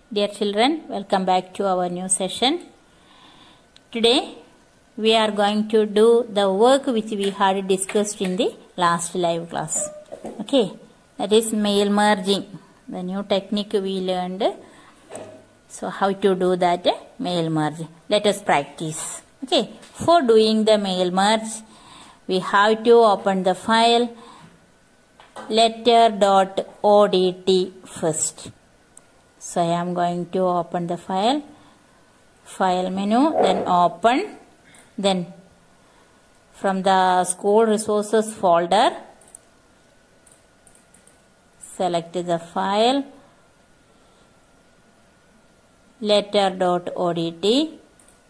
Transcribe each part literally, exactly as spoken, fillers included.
Dear children, welcome back to our new session. Today we are going to do the work which we had discussed in the last live class. Okay, that is mail merging, the new technique we learned. So how to do that mail merge? Let us practice. Okay, for doing the mail merge, we have to open the file letter dot O D T first. So I am going to open the file, file menu, then open, then from the school resources folder, select the file letter dot O D T.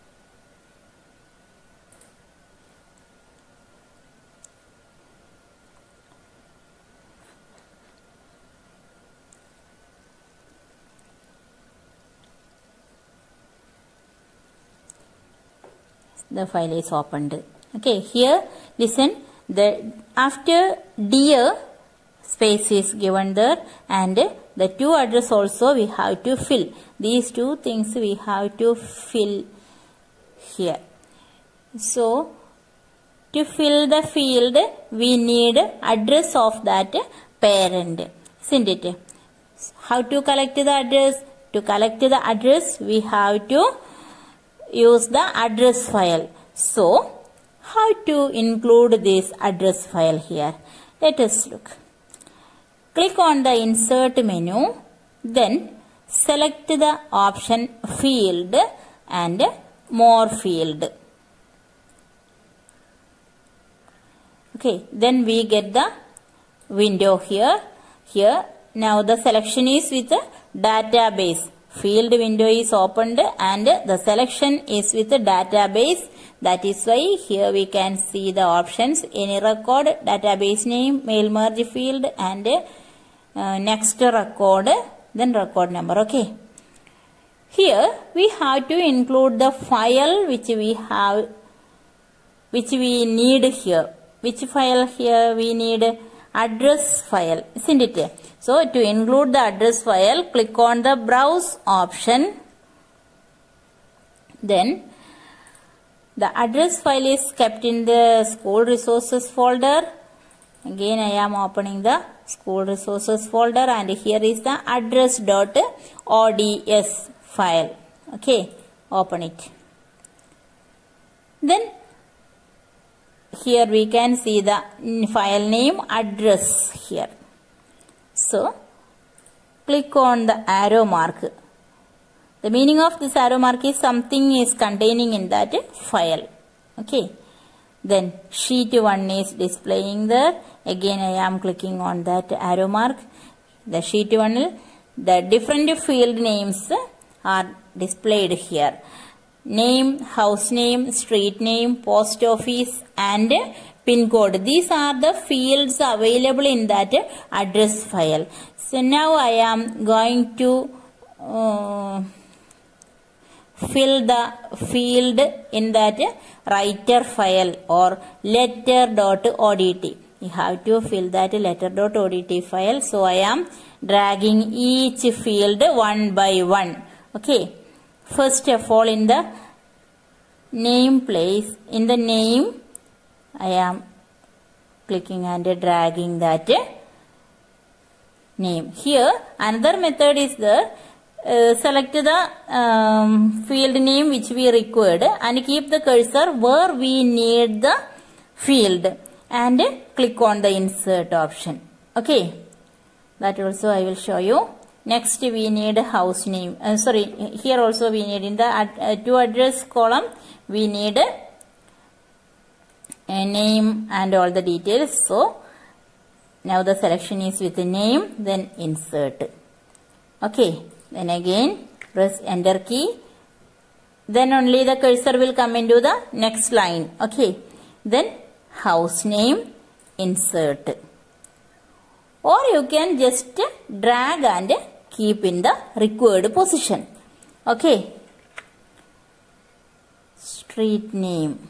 The file is opened. Okay, here listen, the after dear space is given there and the two address also we have to fill. These two things we have to fill here. So to fill the field we need address of that parent, isn't it? How to collect the address? To collect the address we have to use the address file. So how to include this address file here? Let us look. Click on the insert menu, then select the option field and more field. Okay, then we get the window here. Here now the selection is with the database. Field window is opened and the selection is with the database. That is why here we can see the options: any record, database name, mail merge field, and uh, next record, then record number. Okay. Here we have to include the file which we have, which we need here. Which file here we need? Address file, isn't it? So to include the address file, click on the browse option. Then the address file is kept in the school resources folder. Again I am opening the school resources folder and here is the address dot O D S file. Okay, open it. Then here we can see the file name, address here. So click on the arrow mark. The meaning of this arrow mark is something is containing in that file. Okay. Then sheet one is displaying there. Again I am clicking on that arrow mark. The sheet one, the different field names are displayed here. Name, house name, street name, post office and pin code. These are the fields available in that address file. So now I am going to uh, fill the field in that writer file or letter dot O D T. You have to fill that letter dot O D T file. So I am dragging each field one by one. Okay. First of all, in the name place, in the name, I am clicking and dragging that name. Here, another method is the uh, select the um, field name which we required and keep the cursor where we need the field and click on the insert option. Okay, that also I will show you. Next we need house name. Uh, sorry, here also we need in the ad, uh, to address column we need a, a name and all the details. So now the selection is with the name, then insert. Okay, then again press enter key. Then only the cursor will come into the next line. Okay, then house name, insert. Or you can just drag and keep in the required position. Okay. Street name.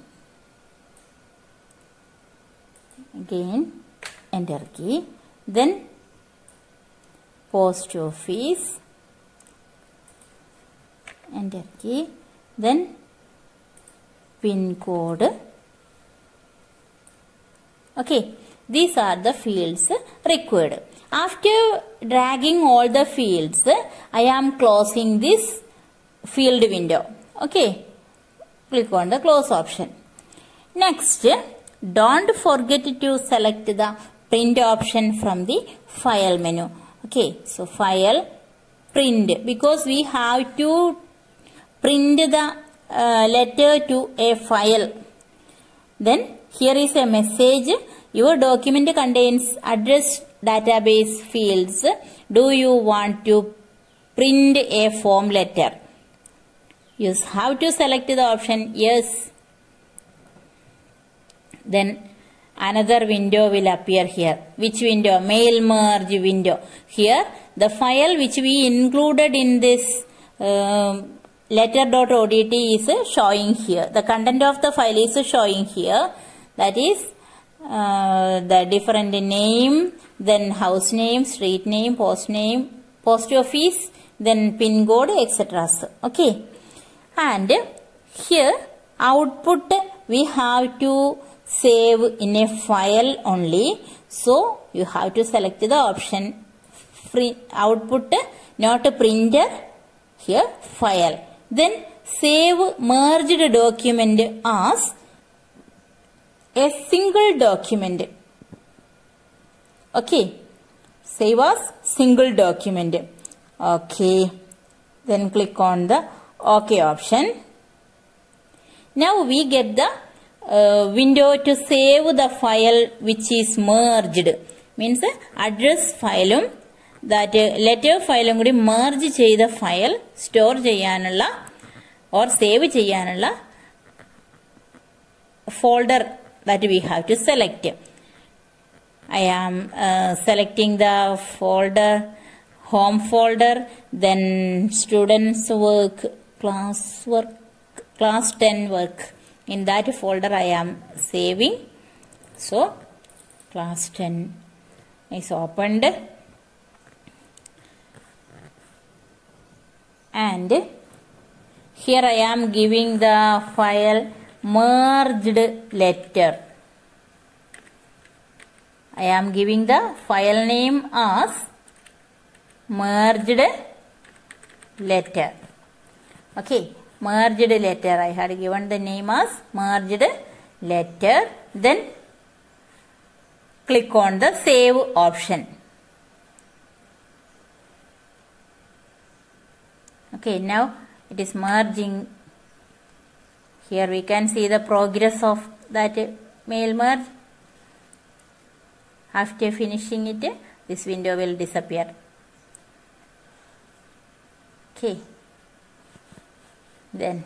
Again enter key. Then post office. enter key, then pin code. Okay, these are the fields required. After dragging all the fields, I am closing this field window. Okay, click on the close option. Next, don't forget to select the print option from the file menu. Okay, so file, print, because we have to print the uh, letter to a file. Then here is a message. Your document contains address database fields. Do you want to print a form letter? You have to select the option yes. Then another window will appear here. Which window? Mail merge window. Here the file which we included in this uh, letter.odt is showing here. The content of the file is showing here. That is uh, the different name, then house name, street name, post name, post office, then pin code, et cetera. Okay. And here output we have to save in a file only. So you have to select the option free output, not a printer. Here file. Then save merged document as a single document. Okay. Save as single document. Okay. Then click on the OK option. Now we get the uh, window to save the file which is merged. Means address file that letter file കൂടി merge ചെയ്ത file store ചെയ്യാനുള്ള or save ചെയ്യാനുള്ള folder that we have to select. I am uh, selecting the folder, home folder, then students work, class work, class ten work. In that folder I am saving. So class ten is opened. And here I am giving the file merged letter. I am giving the file name as merged letter. Okay, merged letter. I had given the name as merged letter. Then click on the save option. Okay, now it is merging. Here we can see the progress of that mail merge. After finishing it, this window will disappear. Okay. Then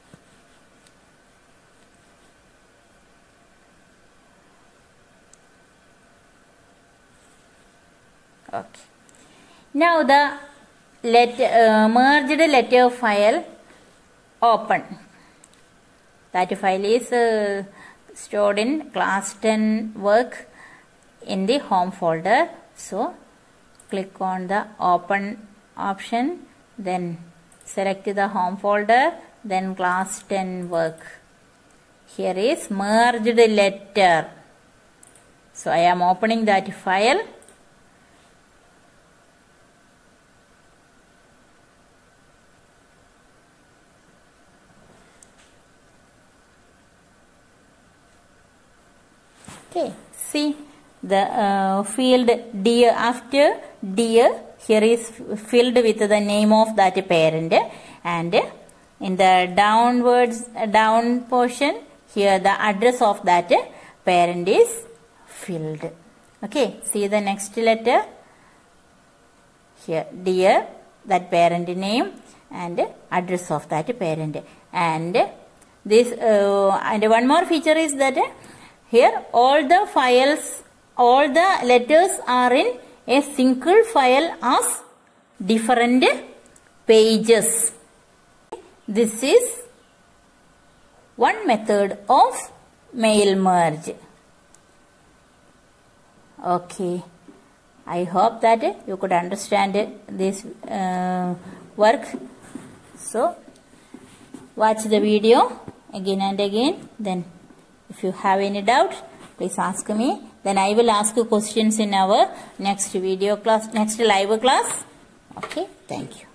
okay. Now the letter uh, merged letter file open. That file is uh, stored in class ten work in the home folder. So click on the open option, then select the home folder, then class ten work. Here is merged letter. So I am opening that file. Okay, see the uh, field dear, after dear, here is filled with the name of that parent, and in the downwards down portion here the address of that parent is filled. Okay, see the next letter here, dear, that parent name and address of that parent. And this uh, and one more feature is that here all the files, all the letters are in a single file as different pages. This is one method of mail merge. Okay, I hope that you could understand this uh, work. So watch the video again and again. Then if you have any doubt, please ask me. Then I will ask you questions in our next video class, next live class. Okay, thank you.